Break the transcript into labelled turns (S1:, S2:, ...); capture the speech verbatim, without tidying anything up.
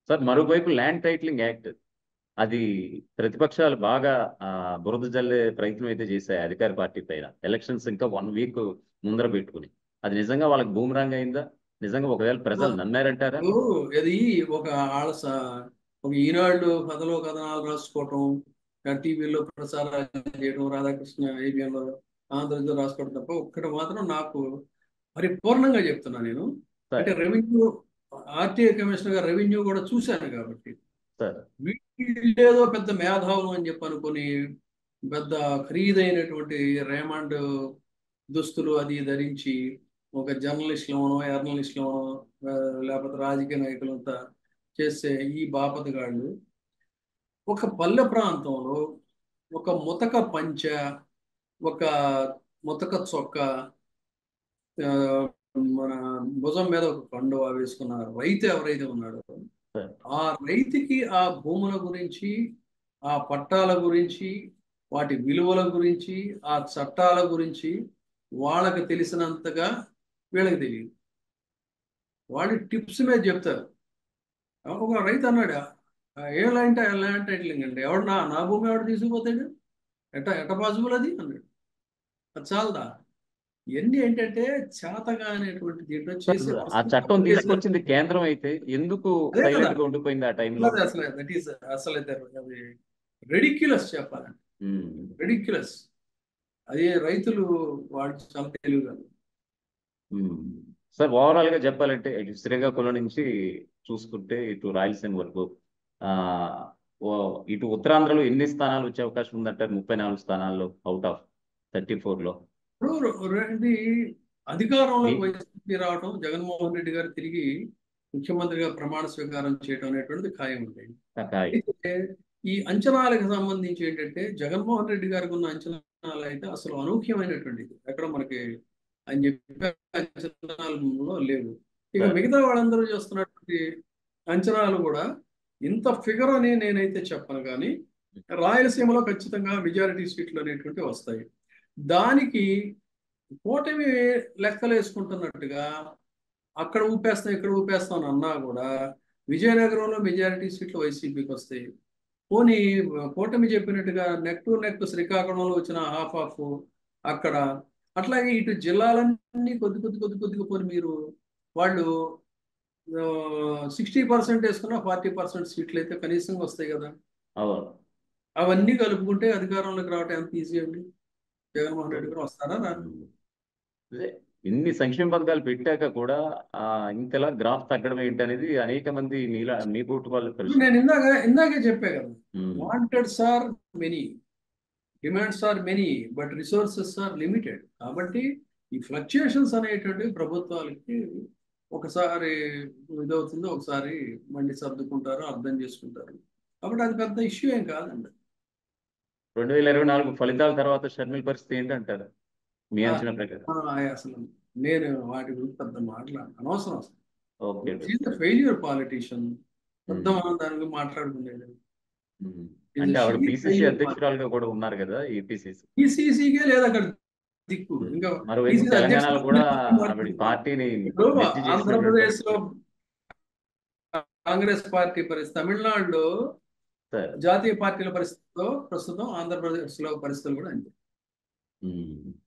S1: Sir మరోవైపు land titling act అది ప్రతిపక్షాలు బాగా ఆ, బురద జల్లే ప్రయత్నం అయితే చేశాయి అధికార పార్టీ పైన. ఎలక్షన్స్ ఇంకా వన్ వీక్ ముందర పెట్టుకుని అది నిజంగా వాళ్ళకి బూమరాంగ్ అయిందా? నిజంగా ఒకవేళ ప్రజలు నమ్మారంటారా?
S2: ఇప్పుడు ఇది ఒక ఆళ్ళ స- ఒక ఈనాడు కథలో కథనాలు రాసుకోవటం, టీవీలో ప్రసారాలు చేయడం, రాధాకృష్ణ ఏబిఎన్లో ఆంధ్రజ్యోతిలో రాసుకోవడం తప్ప ఒక్కటి మాత్రం నాకు పరిపూర్ణంగా చెప్తున్నా నేను.
S1: సార్
S2: అంటే రెవెన్యూ ఆర్టీఐ కమిషనర్ గా రెవెన్యూ కూడా చూశాను కాబట్టి
S1: సార్
S2: వీళ్ళేదో పెద్ద మేధావులు అని చెప్పి అనుకుని పెద్ద ఖరీదైనటువంటి రేమండ్ దుస్తులు అది ధరించి ఒక జర్నలిస్టులమనో జర్నలిస్టులమనో లేకపోతే రాజకీయ నాయకులంతా చేసే ఈ బాపతగాళ్ళు ఒక పల్లె ప్రాంతంలో ఒక ముతక పంచ, ఒక ముతక చొక్క, ఆ, మన భుజం మీద ఒక కండువా వేసుకున్న రైతు ఎవరైతే ఉన్నాడో
S1: సార్
S2: ఆ రైతుకి ఆ భూముల గురించి, ఆ పట్టాల గురించి, వాటి విలువల గురించి, ఆ చట్టాల గురించి వాళ్ళకి తెలిసినంతగా వీళ్ళకి తెలియదు. వాళ్ళు టిప్స్ మీద చెప్తారు. ఒక రైతు అన్నాడు, "ఆ, ఏం ల్యాండ్ ల్యాండ్ టైటిలింగ్ అంటే ఎవడు నా నా భూమి ఎవడు తీసుకుపోతాడు, ఎట్ట ఎట్ట పాసిబుల్ అది అన్నాడు." అది చాలదా? ఇవన్నీ ఏంటంటే చేతగా అనేటువంటి దీంట్లో
S1: సార్
S2: చేసే
S1: ఆ
S2: ప్రశ్న
S1: చట్టం
S2: తప్పు చేశారు.
S1: తీసుకొచ్చింది కేంద్రం అయితే ఎందుకు
S2: అదే కదా,
S1: సైలెంట్ గా ఉండిపోయింది ఆ టైంలో?
S2: అసలు అసలు దట్ ఈస్ అసలు అది రెడిక్యులస్ చెప్పాలంటే, రెడిక్యులస్. అది రైతులు వాళ్ళు చాలా తెలియదు.
S1: సార్ ఓవరాల్ గా చెప్పాలంటే ఇటు శ్రీకాకుళం నుంచి చూసుకుంటే ఇటు రాయలసీమ వరకు ఆ ఓ ఇటు ఉత్తరాంధ్రలో ఎన్ని స్థానాలు వచ్చే అవకాశం ఉందంటారు? ముప్పై నాలుగు స్థానాల్లో అవుట్ ఆఫ్ థర్టీ ఫోర్ లో
S2: ఇప్పుడు ఇది అధికారంలోకి
S1: మీ-
S2: వైసీపీ రావడం, జగన్మోహన్ రెడ్డి గారు తిరిగి ముఖ్యమంత్రిగా ప్రమాణ స్వీకారం చేయడం అనేటువంటిది ఖాయం ఉంది.
S1: కాకాయ్.
S2: అయితే ఈ అంచనాలకు సంబంధించి ఏంటంటే జగన్మోహన్ రెడ్డి గారికి ఉన్న అంచనాలు అయితే అసలు అనూహ్యమైనటువంటిది, ఎక్కడ మనకి ఆయన చెప్పే అంచనాలలో లేవు. ఇక
S1: సార్
S2: మిగతా వాళ్ళందరూ చేస్తున్నటువంటి అంచనాలు కూడా ఇంత ఫిగర్ అని నేనైతే చెప్పను, కానీ రాయలసీమలో ఖచ్చితంగా మెజారిటీ సీట్లు అనేటువంటివి వస్తాయి. దానికి కూటమి లెక్కలు వేసుకుంటున్నట్టుగా అక్కడ ఊపేస్తాం ఇక్కడ ఊపేస్తాం అని అన్నా కూడా విజయనగరంలో మెజారిటీ సీట్లు వైసీపీకి వస్తాయి. పోనీ కూటమి చెప్పినట్టుగా నెక్ టు నెక్ శ్రీకాకుళంలో వచ్చిన హాఫ్ ఆఫ్ అక్కడ, అట్లాగే ఇటు జిల్లాలన్నీ కొద్ది కొద్ది కొద్ది కొద్దిగా పోనీ మీరు వాళ్ళు సిక్స్టీ పర్సెంట్ వేసుకున్న ఫార్టీ పర్సెంట్ సీట్లు అయితే కనీసంగా వస్తాయి కదా.
S1: అవును.
S2: అవన్నీ కలుపుకుంటే అధికారంలోకి రావటం ఎంత ఈజీ అండి. జగన్మోహన్ రెడ్డి గారు వస్తారా రా?
S1: ఉమ్. అదే ఇన్ని సంక్షేమ పథకాలు పెట్టాక కూడా ఆ ఇంతలా గ్రాఫ్ తగ్గడం ఏంటనేది అనేక మంది మీలా మీ పోటీ వాళ్ళ
S2: ఇప్పుడు
S1: ప్రశ్న.
S2: నేను ఇందాక ఇందాకే చెప్పే కదా,
S1: um.
S2: Wanteds are many, demands are many, but resources are limited. కాబట్టి ఈ ఫ్లక్చుయేషన్స్ అనేటువంటి ప్రభుత్వాలకి ఒకసారి ఇదవుతుంది, ఒకసారి మళ్ళీ సర్దుకుంటారు, అర్థం చేసుకుంటారు. కాబట్టి అది పెద్ద ఇష్యూ ఏం కాదండి.
S1: రెండు వేల ఇరవై నాలుగు ఫలితాల తర్వాత షర్మిల పరిస్థితి ఏంటంటారు మీ
S2: ఆ,
S1: అంచనా ప్రకారం?
S2: ఆ, అసలు నేను వాటి గురించి పెద్ద మాట్లాడ అనవసరం అసలు.
S1: ఓకే.
S2: ఫెయిల్యూర్ పాలిటీషియన్, పెద్ద
S1: ఉమ్.
S2: మనం దాని గురించి మాట్లాడుకునేది.
S1: ఉమ్. అంటే ఆవిడ పిసిసి
S2: ఫెయిల్యూర్
S1: అధ్యక్షురాలుగా కూడా ఉన్నారు కదా ఏపీసీసీ.
S2: ఈసీసీకే లేదు అక్కడ దిక్కు. ఇంకా
S1: మరోవైపు
S2: పిసిసి
S1: తెలంగాణలో
S2: అధ్యక్షుడు
S1: కూడా ఆవిడ
S2: మారుతుంది.
S1: పార్టీని
S2: ఇప్పుడు
S1: మెర్జ్ చేసినటువంటి
S2: ఆంధ్రప్రదేశ్ లో
S1: పరిస్థితి.
S2: కాంగ్రెస్ పార్టీ పరిస్థితి, తమిళనాడులో
S1: సార్
S2: జాతీయ పార్టీల పరిస్థితితో ప్రస్తుతం ఆంధ్రప్రదేశ్ లో పరిస్థితులు కూడా అంతే.
S1: ఉమ్.